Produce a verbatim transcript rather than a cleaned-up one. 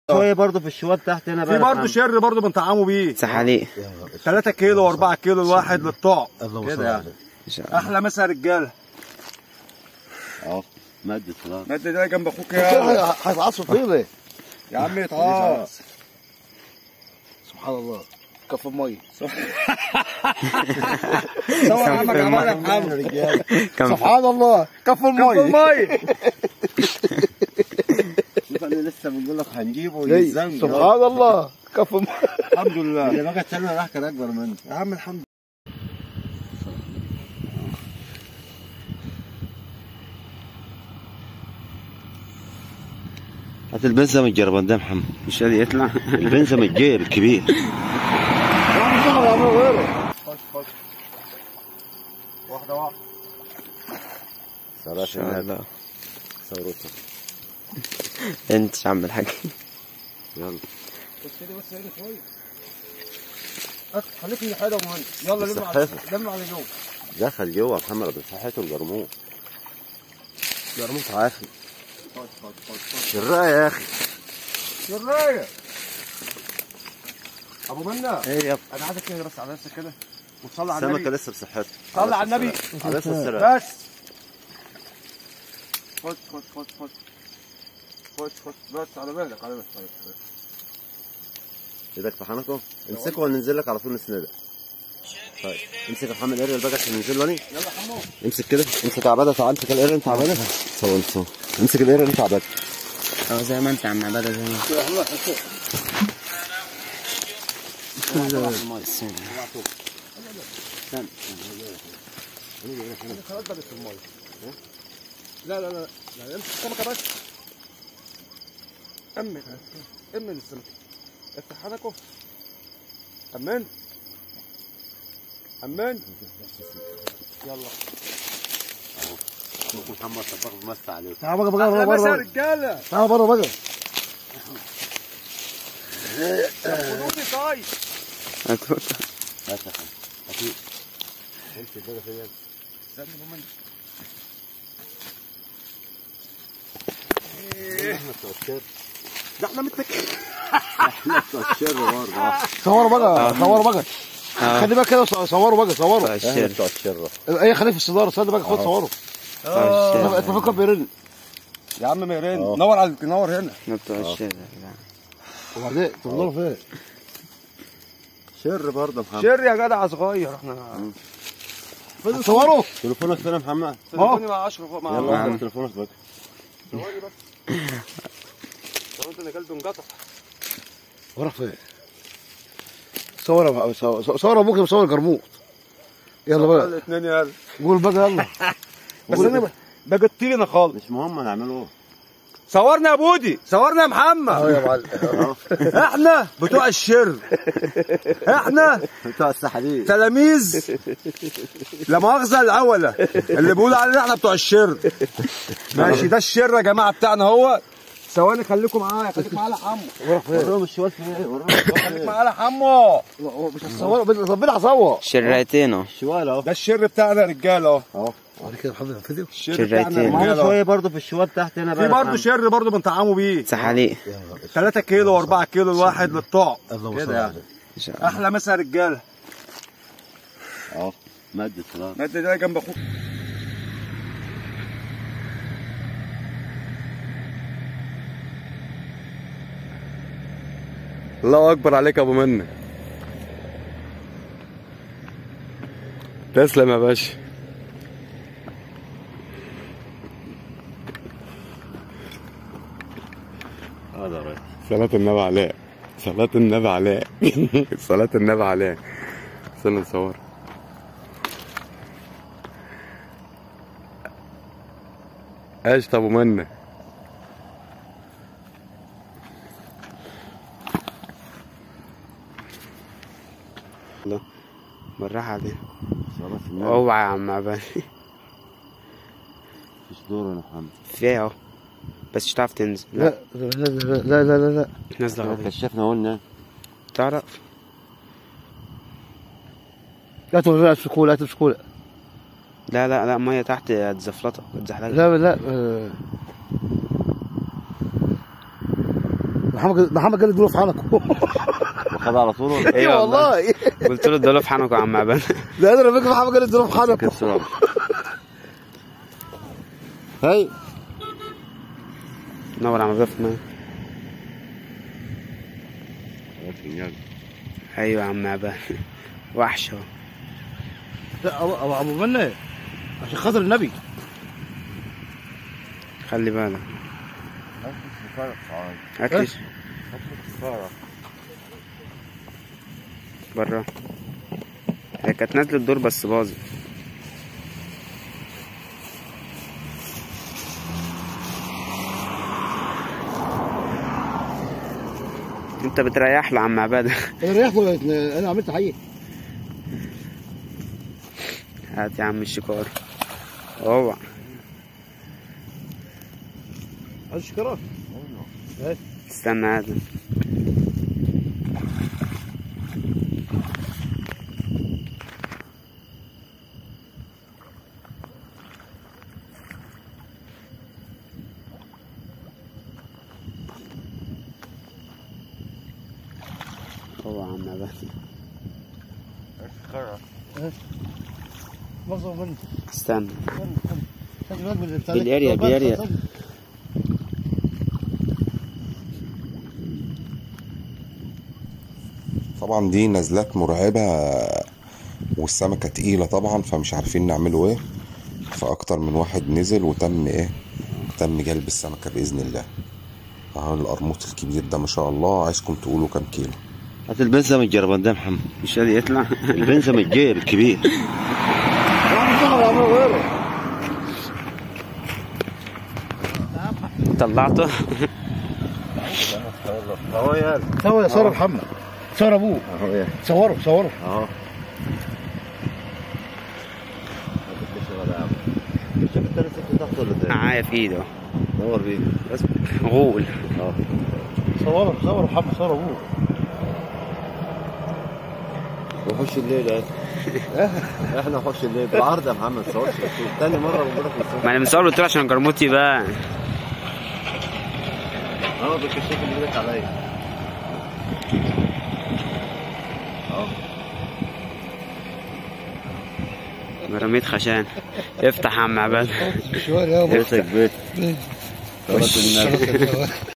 شويه برضه في الشوال تحت هنا بقى في برضه شر برضه بنطعمه بيه سحاليق ثلاثة كيلو و4 كيلو الواحد للطعم كده يعني. احلى مسا يا رجاله. اه مد خلاص مد ده جنب اخوك يا هيتعصوا فين يا عم يتعاص. سبحان الله كف الميه صور عمك عمال يا محمد. سبحان الله كف الميه كف الميه. شوف انا لسه بنقول لك هنجيبه يلزمني. سبحان الله كف الميه. الحمد لله. اللي بقى التاني راح كان اكبر منه يا عم الحمد لله. هات البنزة من الجربان ده محمد. مش راضي يطلع. البنزة من الجير الكبير. خش خش واحدة واحدة. ان شاء الله. ثورتك انت يا عم الحاج. يلا بس كده بس هنا شوية. خليك من حاجة يا مهندس. يلا لم على لم على جوه. دخل جوه محمد بصحته الجرموط. جرموط عافي. خش خش خش خش. شرايه يا اخي. شراية. ابو منى. ايه يا انا عايزك كده بس على نفسك كده وتصلي على النبي. السمكه لسه بصحتها. صلي على النبي. عليه السلام. بس خش خش خش خش خش خش بس على بالك على بالك. ايدك في حنكه امسكه وننزل لك على طول نسندك. طيب امسك يا محمد القرد بقى عشان ننزل لاني. يلا حمو امسك كده امسك عباده. تعال امسك القرد انت عباده. صور صور امسك القرد انت عباده. اه زي ما انت يا عم عباده زي ما انت. خلاص بدت في الميه. لا لا لا لا امسك السمكه بس. امن امن السمكه. افتح حنكه. امن امن. يلا شوف محمد طباخ بمسح عليك. تعال بقى بقى بره بس يا بره رجاله. تعال بره بقى. خدوني طيب. هتقول بس يا محمد اكيد امسك بقى فيا. استنى يا مهندس. احنا بتوع الشر. ده احنا متكئين. احنا بتوع الشر برضه. صوروا بقى صوروا بقى. خلي بقى كده صوروا بقى صوروا. احنا بتوع الشر. ايه خليك في الصداره استنى بقى خد صوروا. اه انت فاكر بيرن يا عم ميرين نور على نور هنا. ما بتوع الشارع. وبعدين تفضلوا فين؟ شر برضه محمد. شر يا جدع صغير احنا. صوروا تليفونك فين يا محمد؟ تليفوني مع اشرف مع يلا اعمل تليفونك بقى. ثواني بس. لو انت نقلت انقطع. ورا فين؟ صوروا صوروا ابوك مصور جرموط. يلا بقى الاثنين يلا قول بقى يلا. بس انا بقى الطينه خالص. مش مهم نعمله. صورنا يا بودي صورنا يا محمد. اه يا معلم. احنا بتوع الشر. احنا بتوع السحاليق. تلاميذ لا مؤاخذه الاولى اللي بيقولوا علينا احنا بتوع الشر. ماشي ده الشر يا جماعه بتاعنا هو. ثواني خليكم معايا خليك معايا يا حمو. وراهم الشوال فين؟ وراهم خليك معايا يا حمو. مش هتصوروا طب انا هصور. شرايتين اهو. الشوال اهو. ده الشر بتاعنا يا رجاله اهو. اهو بعد كده محمد فيديو. الشر شرايتين. بتاعنا معانا رجاله. شويه برضه في الشوال تحت هنا بقى. في برضه شر برضه بنطعمه بيه سحاليق ثلاثة كيلو و4 كيلو الواحد للطعم كده يعني. ان شاء الله. احلى مسا يا رجاله. اهو مد خلاص. مد ده جنب اخوك. الله اكبر عليك يا ابو منى. تسلم يا باشا. هذا رايح. صلاة النبي عليه. صلاة النبي عليه. صلاة النبي عليه. استنى نصور. ايش ابو منى. لا بالراحه عليه. صلاة النبي. اوعى يا عم عبالي. مفيش دور يا محمد. فيها اهو بس مش هتعرف تنزل. لا لا لا لا لا لا نازله غلط. كشفنا قلنا. تعرف لا لا تمسكوا لا تمسكوا لا لا لا ميه تحت هتزفلطك هتزحلقك. لا لا محمد محمد قال لي دول في حنكه. وخدها على طول ولا ايه والله. قلت له دول في حنكه يا عم عبان. ده انا فاكر محمد قال لي دول في حنكه. هاي نور عم بضيف ميه. ايوه يا عم عبان وحش اهو. ابو ابو منى عشان خاطر النبي. خلي بالك. هاتلي برا. هي كانت نازله الدور بس باظت. انت بتريح له عم عباده. انا ريحت ولا انا عملت حقيقي؟ هات يا عم الشكار. اوعى عايز شكرا؟ استنى هذا. اوعى عم عباده. مغصب مني. استنى. استنى. بالاريا بالاريا. طبعا دي نزلات مرعبة والسمكة تقيلة طبعا، فمش عارفين نعمله ايه، فاكتر من واحد نزل وتم ايه تم جلب السمكة بإذن الله. اهو القرموط الكبير ده ما شاء الله. عايزكم تقولوا كام كيلو. هات البنزة من الجربان ده يا محمد. مش راضي يطلع. البنزة من الجيب الكبير. طلعته. اهو يا صور يا صور محمد. صور ابوه. اهو يا صوروا صوروا. اهو. شوف انت لسه تحت ولا ازاي؟ معايا في ايده. دور بيه بس. غول. اه صوروا صوروا محمد صور ابوه. وحوش الليل اهي. احنا وحوش الليل بالعرض يا محمد. ما تصورش تاني مره بقول لك ما انا مصور قلت له عشان جرموتي بقى. اه بالكشاف اللي ايدك عليا. اه رميت خشان. افتح يا عم عباد. شويه يا ابو. بيتك بيت. صلاة النبي.